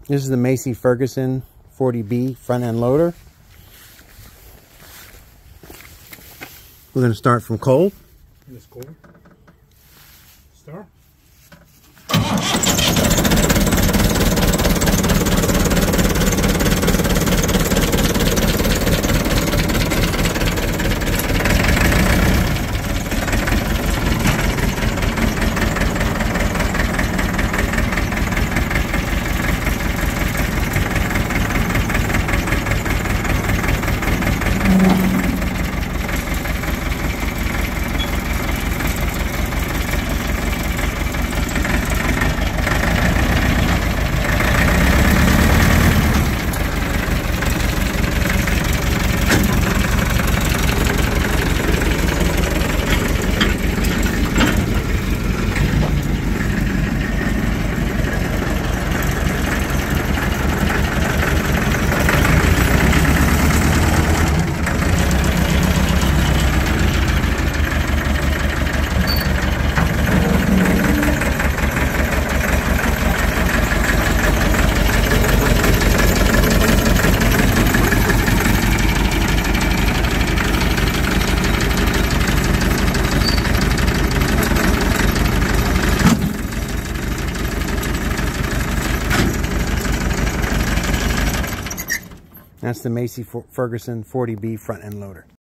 This is the Massey Ferguson 40B front end loader. We're going to start from cold. This cold. Start. That's the Massey Ferguson 40B front end loader.